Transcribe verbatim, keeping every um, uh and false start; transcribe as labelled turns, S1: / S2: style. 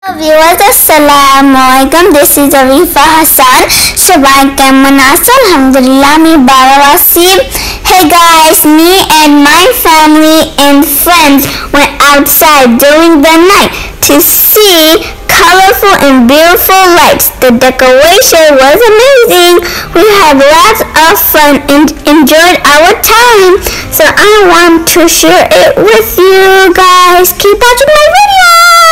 S1: Viewers, Assalamualaikum. This is Arifa Hassan. Shabai Keman Asal. Alhamdulillah, me Barawasi. Hey guys, me and my family and friends went outside during the night to see colorful and beautiful lights. The decoration was amazing. We had lots of fun and enjoyed our time. So I want to share it with you guys. Keep watching my video.